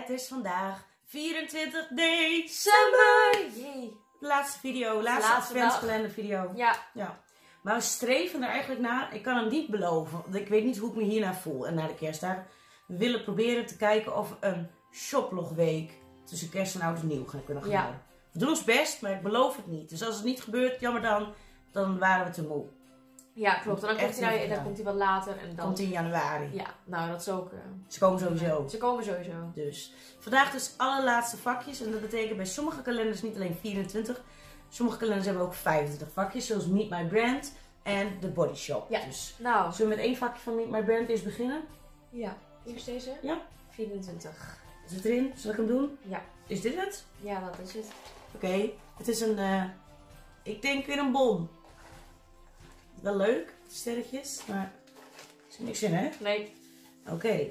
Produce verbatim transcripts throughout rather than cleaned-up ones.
Het is vandaag vierentwintig december. Jee. Laatste video, laatste, laatste adventskalender video. Ja. ja. Maar we streven er eigenlijk naar. Ik kan hem niet beloven. Want ik weet niet hoe ik me hiernaar voel. En na de kerstdagen. We willen proberen te kijken of we een shoplogweek tussen kerst en oud en nieuw gaan kunnen gaan Ja. houden. We doen ons best, maar ik beloof het niet. Dus als het niet gebeurt, jammer dan. Dan waren we te moe. Ja, klopt. En dan, Echt komt hij, niet nou, dan gedaan. komt hij wat later. En dan... Komt in januari. Ja, nou dat is ook... Uh... Ze komen sowieso. Ze komen sowieso. Dus vandaag dus allerlaatste vakjes. En dat betekent bij sommige kalenders niet alleen vierentwintig. Sommige kalenders hebben ook vijfentwintig vakjes. Zoals Meet My Brand en The Body Shop. Ja. Dus Nou. zullen we met één vakje van Meet My Brand eerst beginnen? Ja. Eerst deze? Ja. vierentwintig. Is het erin? Zal ik hem doen? Ja. Is dit het? Ja, dat is het. Oké. Okay. Het is een... Uh, ik denk weer een bon. Wel leuk. Sterretjes. Maar er zit niks in, hè? Nee. Oké. Okay.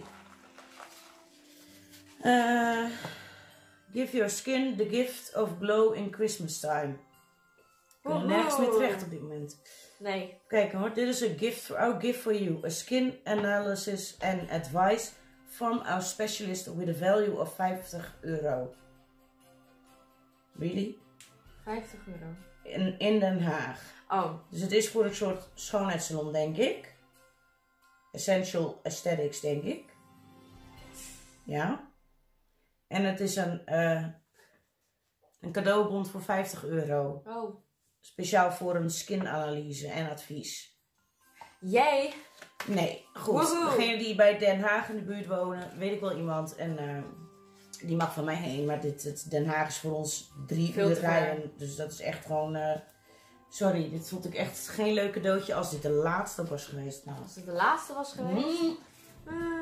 Uh, give your skin the gift of glow in Christmas time. Ik ben nergens meer terecht op dit moment. Nee. Kijk hoor, dit is een gift, our gift for you. A skin analysis and advice from our specialist with a value of vijftig euro. Really? vijftig euro. In, in Den Haag. Oh. Dus het is voor een soort schoonheidssalon, denk ik. Essential Aesthetics, denk ik. Ja. En het is een, uh, een cadeaubon voor vijftig euro. Oh. Speciaal voor een skinanalyse en advies. Jij? Nee, goed. Woehoe. Degene die bij Den Haag in de buurt wonen, weet ik wel iemand. En uh, die mag van mij heen. Maar dit, het, Den Haag is voor ons drie Veel uur te rijden. Dus dat is echt gewoon... Uh, sorry, dit vond ik echt geen leuke cadeautje als dit de laatste was geweest. Nou. Als het de laatste was geweest? Mm. Uh.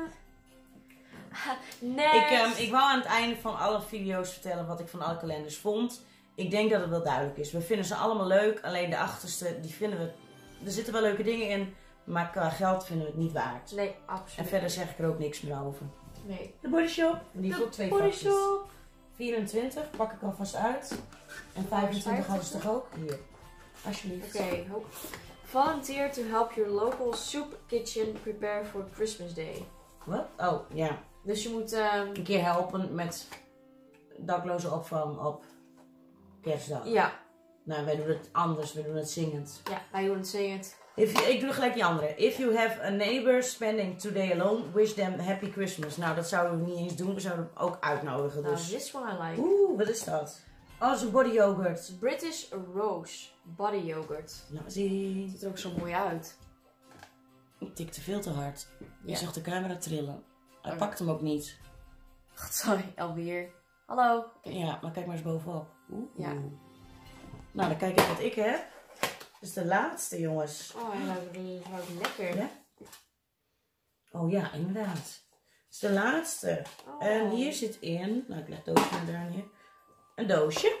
Nee. Ik, um, ik wou aan het einde van alle video's vertellen wat ik van alle kalenders vond. Ik denk dat het wel duidelijk is. We vinden ze allemaal leuk. Alleen de achterste, die vinden we... Er zitten wel leuke dingen in. Maar qua geld vinden we het niet waard. Nee, absoluut. En verder zeg ik er ook niks meer over. Nee. De Body Shop. Die heeft ook twee Body vakjes. Shop. vierentwintig pak ik alvast uit. En vijfentwintig hadden ze toch ook? Hier. Alsjeblieft. Oké. Okay. Volunteer to help your local soup kitchen prepare for Christmas Day. Wat? Oh, ja. Dus je moet... Um... Een keer helpen met dakloze opvang op kerstdag. Ja. Nou, wij doen het anders. We doen het zingend. Ja, wij doen het zingend. If you, ik doe gelijk die andere. If you have a neighbor spending today alone, wish them happy Christmas. Nou, dat zouden we niet eens doen. We zouden hem ook uitnodigen. Nou, Dus. this one I like. Oeh, wat is dat? Oh, het is een body yogurt. British Rose Body Yogurt. Nou, zie. Het ziet er ook zo mooi uit. Ik tikte veel te hard. Je Ja. zag de camera trillen. Hij Oh. pakt hem ook niet. Sorry, alweer. Hallo. Ja, maar kijk maar eens bovenop. Oeh. Ja. Nou, dan kijk ik wat ik heb. Dat is de laatste, jongens. Oh, hij ruikt, ruikt lekker. Ja? Oh ja, inderdaad. Dat is de laatste. Oh. En hier zit in, nou ik leg het doosje maar daar neer, een doosje.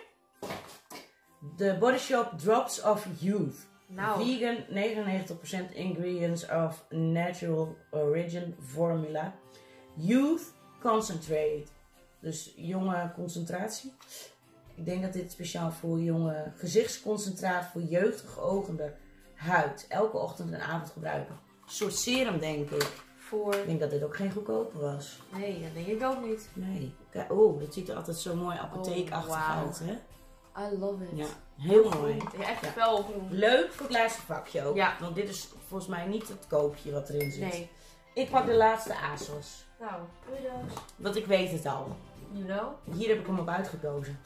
De Body Shop Drops of Youth. Nou. Vegan, negenennegentig procent ingredients of natural origin formula. Youth Concentrate. Dus jonge concentratie. Ik denk dat dit speciaal voor jonge gezichtsconcentraat voor jeugdig ogende huid. Elke ochtend en avond gebruiken. Een soort serum, denk ik. Voor... Ik denk dat dit ook geen goedkope was. Nee, dat denk ik ook niet. Nee. Oeh, dat ziet er altijd zo mooi apotheekachtig Oh, wauw. uit, hè? I love it. Ja, heel mooi. Ja, echt Ja. fel groen. Leuk voor het laatste vakje ook. Ja. Want dit is volgens mij niet het koopje wat erin zit. Nee. Ik pak de laatste ASOS. Nou, kudos. Want ik weet het al. You know? Hier heb ik hem op uitgekozen.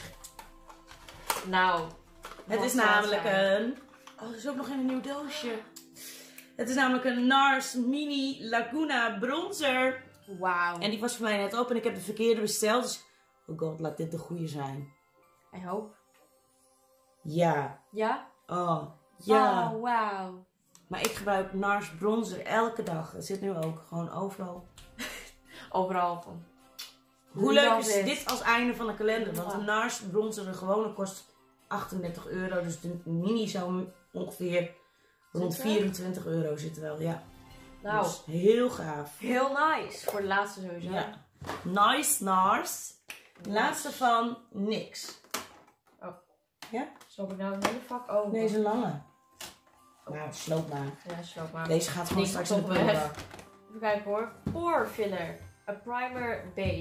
Nou. Het wat is staat namelijk er? een... Oh, er is ook nog in een nieuw doosje. Het is namelijk een NARS Mini Laguna Bronzer. Wauw. En die was voor mij net op en ik heb de verkeerde besteld. Dus, oh god, laat dit de goede zijn. I hope. Ja. Ja? Oh, ja. Oh, wauw. Maar ik gebruik NARS Bronzer elke dag. Het zit nu ook gewoon overal. Overal van. Hoe leuk Love is it. dit als einde van de kalender? Want de Ja. NARS Bronzer, de gewone, kost achtendertig euro. Dus de mini zou ongeveer rond Zit er? vierentwintig euro zitten wel. Ja. Nou. Dus heel gaaf. Heel nice. Voor de laatste sowieso. Ja. Nice NARS. Laatste van niks. Oh. Ja? Zal ik nou een hele vak open? Nee, is een lange. Nou, sloop maar. Ja, sloop maar. Deze gaat gewoon Niks straks in de op weg. prullenbak. Even kijken hoor. Pore filler. A primer base.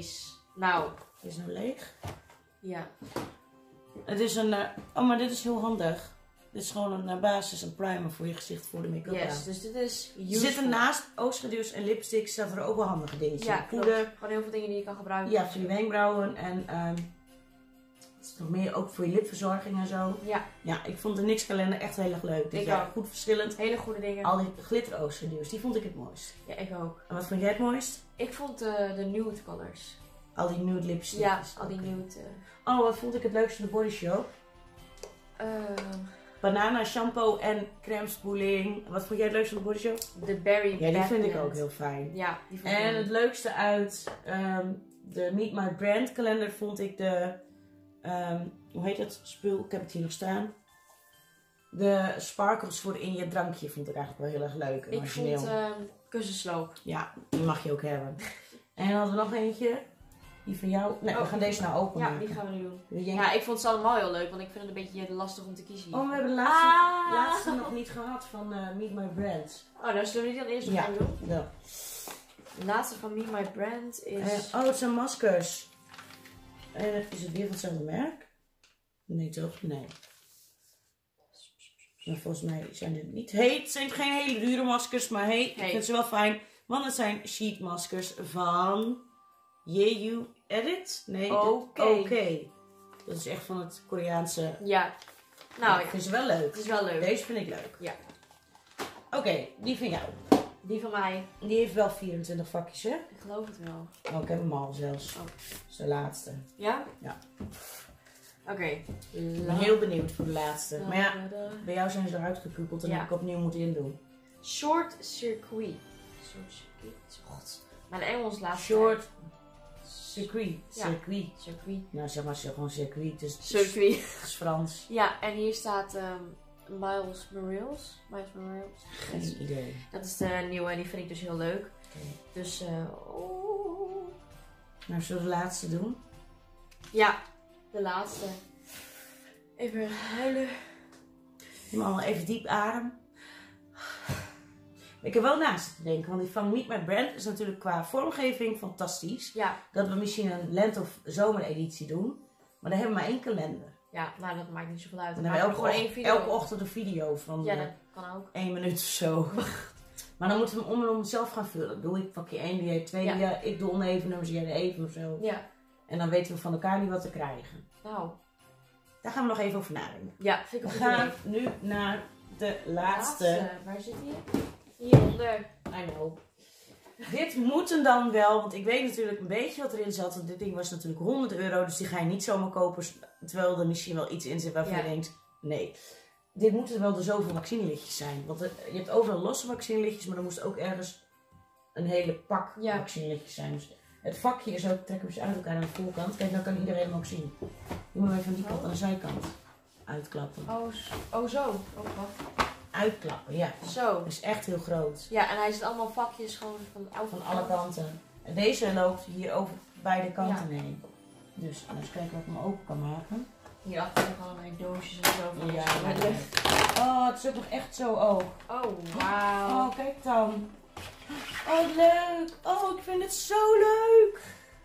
Nou, Is nou leeg? ja. Het is een... Uh, oh, maar dit is heel handig. Dit is gewoon een uh, basis, een primer voor je gezicht voor de make-up Yes, aan. dus dit is Er useful. zitten naast oogschaduws en lipsticks zaten er ook wel handige dingetjes. Ja, in. klopt. Poeder. Gewoon heel veel dingen die je kan gebruiken. Ja, voor je wenkbrauwen en... Um, het is nog meer ook voor je lipverzorging en zo. Ja. Ja, ik vond de N Y X kalender echt heel erg leuk. Dit Ik jaar ook. goed verschillend. Hele goede dingen. Al die glitter oogschaduws, die vond ik het mooist. Ja, ik ook. En wat vond jij het mooist? Ik vond de, de nude colors. Al die nude lipsticks. Ja, al die Oké. nude. Oh, wat vond ik het leukste van de Body Shop? Uh, Banana shampoo en crème spoeling. Wat vond jij het leukste van de Body Shop? de berry Ja, die Bad vind ik Blend. ook heel fijn. Ja, die vond ik En heel het leukste uit um, de Meet My Brand kalender vond ik de... Um, hoe heet dat spul? Ik heb het hier nog staan. De sparkles voor in je drankje vond ik eigenlijk wel heel erg leuk en Ik origineel. vond uh, kussensloop. Ja, die mag je ook hebben. En dan hadden we nog eentje. Die van jou. Nee, we Oh. gaan deze nou Ja, openmaken. die gaan we nu doen. Wil jij- Ja, ik vond ze allemaal heel leuk, want ik vind het een beetje lastig om te kiezen. Oh, we hebben de laatste, Ah. laatste nog niet gehad van uh, Meet My Brand. Oh, nou zullen we die dan eerst nog Ja. gaan doen? Ja. De laatste van Me My Brand is... Eh, oh, het zijn maskers. En is het weer van hetzelfde merk? Nee, toch? Nee. Maar volgens mij zijn dit niet heet. Het zijn geen hele dure maskers, maar hey, ik Hey. vind ze wel fijn. Want het zijn sheet maskers van Jeju Edit. Nee, Oké. Oké. Dat is echt van het Koreaanse. Ja. Nou, Nou, ik ja, vind ze wel leuk. het is wel leuk. Deze vind ik leuk. Ja. Oké, die van jou. Die van mij. Die heeft wel vierentwintig vakjes, hè? Ik geloof het wel. Oh, ik heb hem al zelfs. Oh. Dat is de laatste. Ja? Ja. Oké. Ik ben heel benieuwd voor de laatste. Maar ja, ja. bij jou zijn ze eruit gekukeld en Ja. heb ik opnieuw moeten indoen. Short circuit. Short circuit. God. Mijn Engels laatst. Short circuit. Ja. Circuit. Circuit. Nou, zeg maar zeg gewoon circuit. Dus het is, Circuit. het is Frans. Ja, en hier staat um, Miles Morales. Miles Morales. Geen idee. Dat is de nieuwe en die vind ik dus heel leuk. Oké. Dus, eh oh. Nou, zullen we de laatste doen? Ja, de laatste. Even huilen. Neem allemaal even diep adem. Ik heb wel naast zitten denken, want die van Meet My Brand is natuurlijk qua vormgeving fantastisch. Ja, Dat we misschien een lente- of zomereditie doen. Maar dan hebben we maar één kalender. ja, nou dat maakt niet zoveel uit. En Dan dan hebben we maken elke, we gewoon één ochtend, video. elke ochtend een video van Ja, eh, dat kan ook. één minuut of zo. Maar dan moeten we hem om en om zelf gaan vullen. Doe ik vakje één, doe jij twee, Ja. ja. ik doe oneven, jij de even of zo. Ja, En dan weten we van elkaar niet wat te krijgen. nou. Daar gaan we nog even over nadenken. Ja, vind We ik een goed gaan idee. nu naar de laatste. Waar zit hij? Hieronder. I know. Dit moet hem dan wel, want ik weet natuurlijk een beetje wat erin zat. Want dit ding was natuurlijk honderd euro, dus die ga je niet zomaar kopen. Terwijl er misschien wel iets in zit waarvan Ja. je denkt, nee. Dit moeten wel de zoveel vaccinelichtjes zijn. Want er- je hebt overal losse vaccinelichtjes, maar er moest ook ergens een hele pak Ja. vaccinelichtjes zijn. Dus het vakje is ook, trekken we ze uit elkaar aan de voorkant. Kijk, dan kan iedereen hem ook zien. Die moeten we even van die kant aan de zijkant uitklappen. Oh, s- oh zo. Oh, wacht. Uitklappen, ja. Zo. Dat is echt heel groot. Ja, en hij zit allemaal vakjes gewoon van, Van alle kanten. En deze loopt hier over beide kanten heen. Dus eens kijken wat ik hem open kan maken. Hierachter nog allemaal doosjes en zo. Van Ja, ja, ja. Oh, het zit nog echt zo oog. Oh, wauw. Oh, kijk dan. Oh, leuk. Oh, ik vind het zo leuk.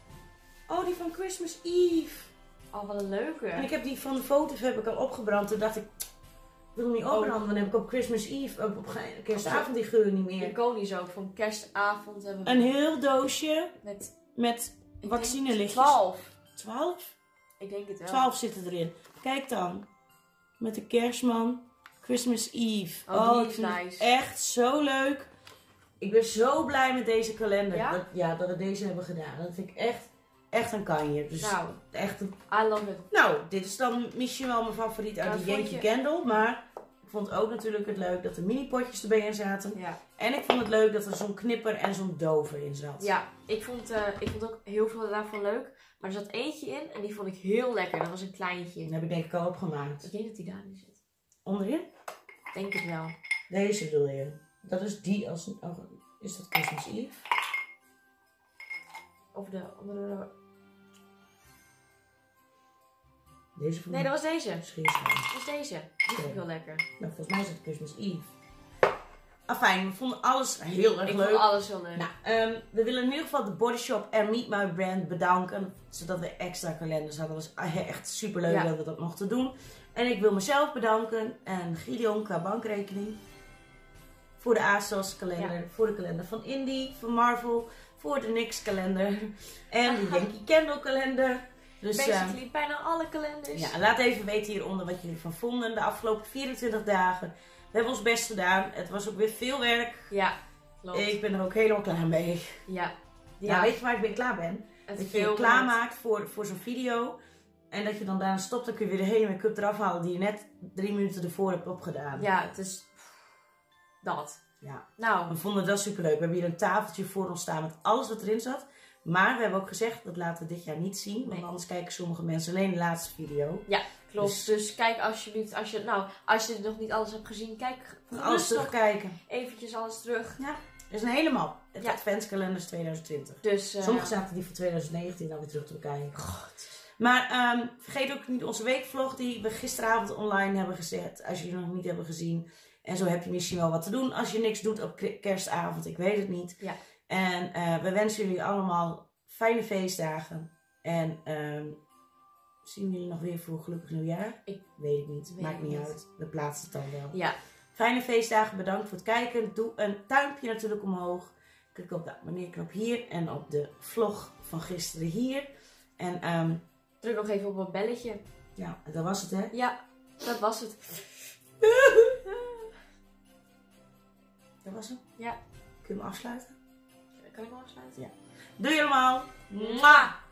Oh, die van Christmas Eve. Oh, wat een leuke. En ik heb die van de foto's heb ik al opgebrand. Toen dacht ik, ik wil hem niet opbranden. Dan heb ik op Christmas Eve, op, op ge- kerstavond die geur niet meer. Iconisch ook. Van kerstavond hebben we Een heel doosje met met ik vaccinelichtjes. denk twaalf. Twaalf? Ik denk het wel. Twaalf zitten erin. Kijk dan. Met de kerstman. Christmas Eve. Oh, die ik is vind het nice. echt zo leuk. Ik ben zo blij met deze kalender. Ja? Dat, ja, dat we deze hebben gedaan. Dat vind ik echt, echt een kanje. Dus Nou, echt een... I love it. Nou, dit is dan misschien wel mijn favoriet uit Maar de vond Yankee je- Candle. Maar ik vond ook natuurlijk het leuk dat er mini potjes erbij in zaten. Ja. En ik vond het leuk dat er zo'n knipper en zo'n dover in zat. Ja, ik vond, uh, ik vond ook heel veel daarvan leuk. Maar er zat eentje in en die vond ik heel lekker. Dat was een kleintje. Dat heb ik denk ik al opgemaakt. Ik denk dat die daarin zit. Onderin? Denk het wel. Deze bedoel je. Dat is die als... Oh, is dat Christmas Eve? Of de andere. Deze van Nee, dat was deze. Scheerschuim. Dat was deze. Die vond ik Oké. heel lekker. Nou, volgens mij is het Christmas Eve. Afijn, we vonden alles heel erg Ik leuk. vond alles heel leuk. Nou, um, we willen in ieder geval de Body Shop en Meet My Brand bedanken. Zodat we extra kalenders hadden. Dat was echt super leuk ja. dat we dat mochten doen. En ik wil mezelf bedanken. En Gideon qua bankrekening. Voor de ASOS kalender. Ja. Voor de kalender van Indie. Van Marvel. Voor de N Y X kalender. En de Yankee Candle kalender. Dus, basically uh, bijna alle kalenders. Ja, laat even weten hieronder wat jullie ervan vonden. De afgelopen vierentwintig dagen. We hebben ons best gedaan. Het was ook weer veel werk. Ja, klopt. Ik ben er ook helemaal klaar mee. Ja. Ja, ja. Weet je waar ik ben klaar ben? Het dat je je klaarmaakt voor, voor zo'n video. En dat je dan daarna stopt. Dan kun je weer de hele make-up eraf halen die je net drie minuten ervoor hebt opgedaan. Ja, het is dat. Ja. Nou. We vonden dat super leuk. We hebben hier een tafeltje voor ons staan met alles wat erin zat. Maar we hebben ook gezegd, dat laten we dit jaar niet zien. Want nee. anders kijken sommige mensen alleen de laatste video. Ja, klopt. Dus, dus kijk alsjeblieft, als je, nou, als je nog niet alles hebt gezien, kijk alles terugkijken. Eventjes alles terug. Ja, er is een hele map. Het ja. Adventskalenders twintig twintig. Dus, uh, sommige zaten die van twintig negentien dan weer terug te bekijken. God. Maar um, vergeet ook niet onze weekvlog die we gisteravond online hebben gezet. Als jullie nog niet hebben gezien. En zo heb je misschien wel wat te doen als je niks doet op kerstavond. Ik weet het niet. Ja. En uh, we wensen jullie allemaal fijne feestdagen. En um, zien jullie nog weer voor gelukkig nieuwjaar? Ik weet het niet. Weet Maakt niet uit. Uit. We plaatsen het dan wel. Ja. Fijne feestdagen. Bedankt voor het kijken. Doe een duimpje natuurlijk omhoog. Klik op de abonneerknop hier. En op de vlog van gisteren hier. En um, druk nog even op het belletje. Ja, dat was het hè? Ja, dat was het. Dat was hem? Ja. Kun je hem afsluiten? Kan ik hem afsluiten? Ja. Doei allemaal! Mwah!